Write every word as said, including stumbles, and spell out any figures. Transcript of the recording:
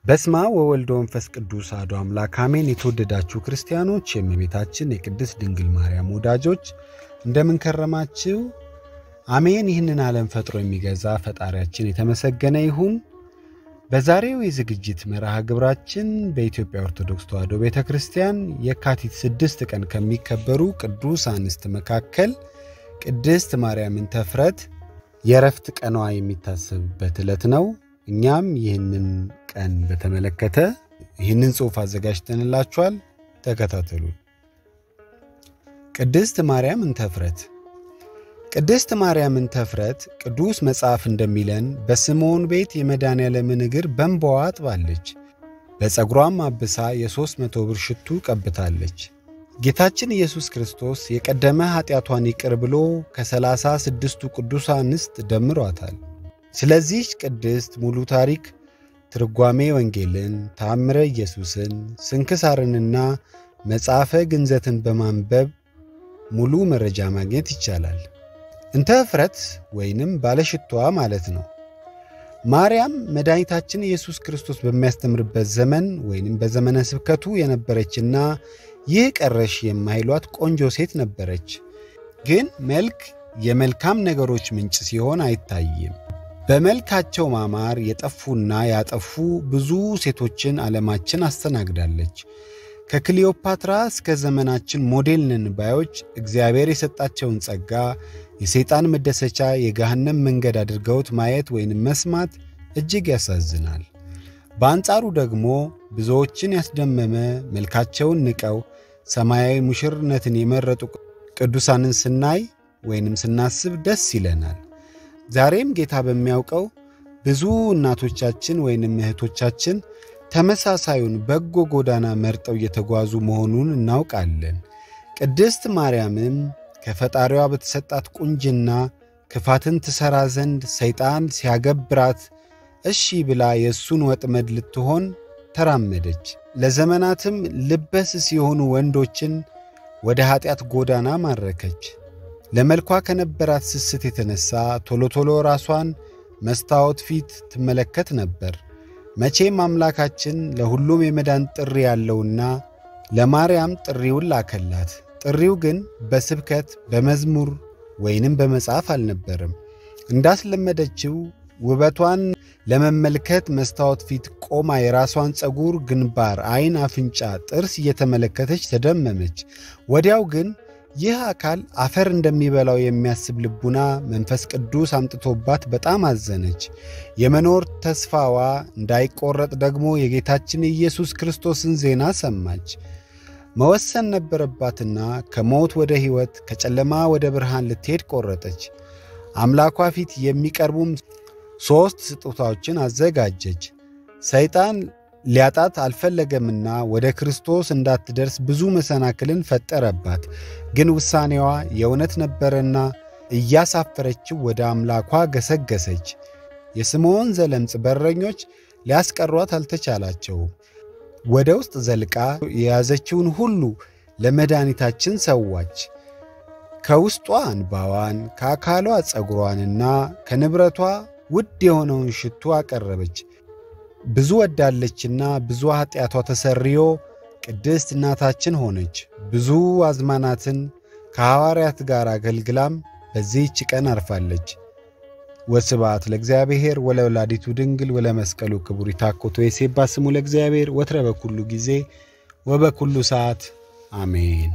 በስማ ወወልድ ወመንፈስ ቅዱስ አሐዱ አምላክ አሜን። የተወደዳችሁ ክርስቲያኖች የእመቤታችን የቅድስት ድንግል ማርያም ወዳጆች እንደምን ከረማችሁ? አሜን። ይህንን ዓለም ፈጥሮ የሚገዛ ፈጣሪያችን የተመሰገነ ይሁን። በዛሬው የዝግጅት መርሃ ግብራችን በኢትዮጵያ ኦርቶዶክስ ተዋሕዶ ቤተክርስቲያን የካቲት ስድስት ቀን ከሚከበሩ ቅዱስ አንስት መካከል ቅድስት ማርያም እንተፍረት የረፍት ቀኗ የሚታሰብበት ዕለት ነው። እኛም ይህንን ቀን በተመለከተ ይህንን ጽሑፍ አዘጋጅተንላችኋል። ተከታተሉ። ቅድስት ማርያም እንተፍረት። ቅድስት ማርያም እንተፍረት ቅዱስ መጽሐፍ እንደሚለን በስምዖን ቤት የመድኃኔዓለምን እግር በእንባዋ አጥባለች፣ በፀጉሯም አብሳ የሦስት መቶ ብር ሽቱ ቀብታለች። ጌታችን ኢየሱስ ክርስቶስ የቀደመ ኃጢአቷን ይቅር ብሎ ከሰላሳ ስድስቱ ቅዱሳን አንስት ደምሯታል። ስለዚህ ቅድስት ሙሉ ታሪክ ትርጓሜ ወንጌልን፣ ተአምረ ኢየሱስን፣ ስንክሳርንና መጽሐፈ ግንዘትን በማንበብ ሙሉ መረጃ ማግኘት ይቻላል። እንተፍረት ወይንም ባለሽቷ ማለት ነው። ማርያም መድኃኒታችን ኢየሱስ ክርስቶስ በሚያስተምርበት ዘመን ወይንም በዘመነ ስብከቱ የነበረችና ይህ ቀረሽ የማይሏት ቆንጆ ሴት ነበረች። ግን መልክ የመልካም ነገሮች ምንጭ ሲሆን አይታይም። በመልካቸው ማማር የጠፉና ያጠፉ ብዙ ሴቶችን ዓለማችን አስተናግዳለች። ከክሊዮፓትራ እስከ ዘመናችን ሞዴል ነን ባዮች እግዚአብሔር የሰጣቸውን ጸጋ የሰይጣን መደሰቻ የገሃነም መንገድ አድርገውት ማየት ወይንም መስማት እጅግ ያሳዝናል። በአንጻሩ ደግሞ ብዙዎችን ያስደመመ መልካቸውን ንቀው ሰማያዊ ሙሽርነትን የመረጡ ቅዱሳንን ስናይ ወይንም ስናስብ ደስ ይለናል። ዛሬም ጌታ በሚያውቀው ብዙ እናቶቻችን ወይንም እህቶቻችን ተመሳሳዩን በጎ ጎዳና መርጠው እየተጓዙ መሆኑን እናውቃለን። ቅድስት ማርያምም ከፈጣሪዋ በተሰጣት ቁንጅና ክፋትን ትሰራ ዘንድ ሰይጣን ሲያገብራት እሺ ብላ የእሱን ወጥመድ ልትሆን ተራመደች። ለዘመናትም ልበስ ሲሆኑ ወንዶችን ወደ ኃጢአት ጎዳና ማረከች። ለመልኳ ከነበራት ስስት የተነሳ ቶሎ ቶሎ ራሷን መስታወት ፊት ትመለከት ነበር። መቼም አምላካችን ለሁሉም የመዳን ጥሪ ያለውና ለማርያም ጥሪውን ላከላት። ጥሪው ግን በስብከት በመዝሙር ወይንም በመጽሐፍ አልነበረም። እንዳስለመደችው ውበቷን ለመመልከት መስታወት ፊት ቆማ የራሷን ፀጉር፣ ግንባር፣ አይን፣ አፍንጫ፣ ጥርስ እየተመለከተች ተደመመች። ወዲያው ግን ይህ አካል አፈር እንደሚበላው የሚያስብ ልቡና መንፈስ ቅዱስ አምጥቶባት በጣም አዘነች። የመኖር ተስፋዋ እንዳይቆረጥ ደግሞ የጌታችን ኢየሱስ ክርስቶስን ዜና ሰማች። መወሰን ነበረባትና ከሞት ወደ ሕይወት ከጨለማ ወደ ብርሃን ልትሄድ ቆረጠች። አምላኳ ፊት የሚቀርቡም ሦስት ስጦታዎችን አዘጋጀች። ሰይጣን ሊያጣት አልፈለገምና ወደ ክርስቶስ እንዳትደርስ ብዙ መሰናክልን ፈጠረባት። ግን ውሳኔዋ የእውነት ነበረና እያሳፈረችው ወደ አምላኳ ገሰገሰች። የስምዖን ዘለምጽ በረኞች ሊያስቀሯት አልተቻላቸውም። ወደ ውስጥ ዘልቃ የያዘችውን ሁሉ ለመድኃኒታችን ሰዋች። ከውስጧ እንባዋን፣ ከአካሏ ፀጉሯንና ከንብረቷ ውድ የሆነውን ሽቱ አቀረበች። ብዙ ወዳለችና ብዙ ኃጢአቷ ተሰርዮ ቅድስት እናታችን ሆነች። ብዙ አዝማናትን ከሐዋርያት ጋር አገልግላም በዚህች ቀን አርፋለች። ወስብሐት ለእግዚአብሔር ወለወላዲቱ ድንግል ወለመስቀሉ ክቡር። ይታኮቶ የሴባ ስሙ ለእግዚአብሔር ወትረ በኩሉ ጊዜ ወበኩሉ ሰዓት አሜን።